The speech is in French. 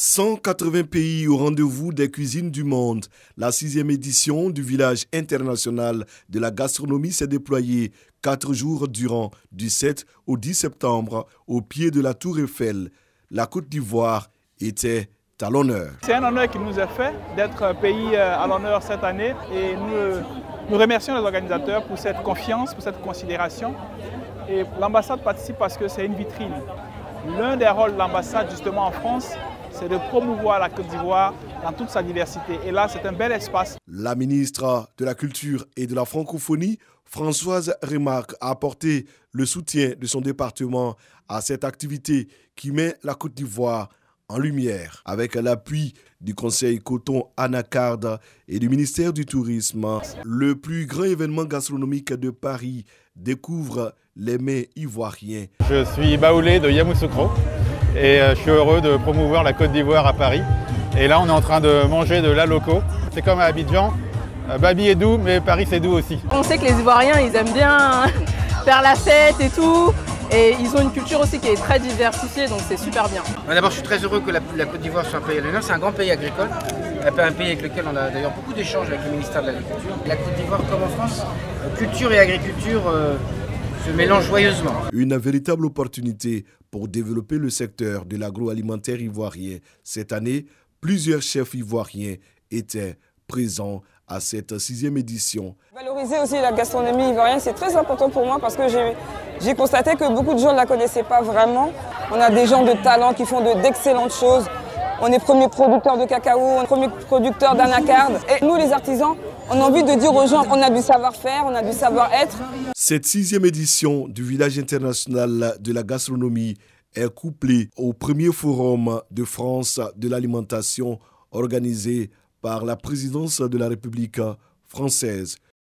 180 pays au rendez-vous des cuisines du monde. La 6e édition du village international de la gastronomie s'est déployée 4 jours durant, du 7 au 10 septembre, au pied de la Tour Eiffel. La Côte d'Ivoire était à l'honneur. C'est un honneur qui nous est fait d'être un pays à l'honneur cette année et nous remercions les organisateurs pour cette confiance, pour cette considération. Et l'ambassade participe parce que c'est une vitrine. L'un des rôles de l'ambassade justement en France, c'est de promouvoir la Côte d'Ivoire dans toute sa diversité. Et là, c'est un bel espace. La ministre de la Culture et de la Francophonie, Françoise Remarque, a apporté le soutien de son département à cette activité qui met la Côte d'Ivoire en lumière. Avec l'appui du Conseil Coton Anacarde et du ministère du Tourisme, le plus grand événement gastronomique de Paris découvre les mets ivoiriens. Je suis Baoulé de Yamoussoukro et je suis heureux de promouvoir la Côte d'Ivoire à Paris. Et là, on est en train de manger de l'aloco. C'est comme à Abidjan, Babi est doux, mais Paris c'est doux aussi. On sait que les Ivoiriens, ils aiment bien faire la fête et tout. Et ils ont une culture aussi qui est très diversifiée, donc c'est super bien. D'abord, je suis très heureux que la Côte d'Ivoire soit un pays à l'honneur. C'est un grand pays agricole, un pays avec lequel on a d'ailleurs beaucoup d'échanges avec le ministère de l'Agriculture. La Côte d'Ivoire, comme en France, culture et agriculture se mélangent joyeusement. Une véritable opportunité pour développer le secteur de l'agroalimentaire ivoirien. Cette année, plusieurs chefs ivoiriens étaient présents à cette 6e édition. Valoriser aussi la gastronomie ivoirienne, c'est très important pour moi parce que j'ai constaté que beaucoup de gens ne la connaissaient pas vraiment. On a des gens de talent qui font d'excellentes choses. On est premier producteur de cacao, on est premier producteur d'anacarde. Et nous, les artisans, on a envie de dire aux gens qu'on a du savoir-faire, on a du savoir-être. Cette 6e édition du village international de la gastronomie est couplée au premier forum de France de l'alimentation organisé par la présidence de la République française.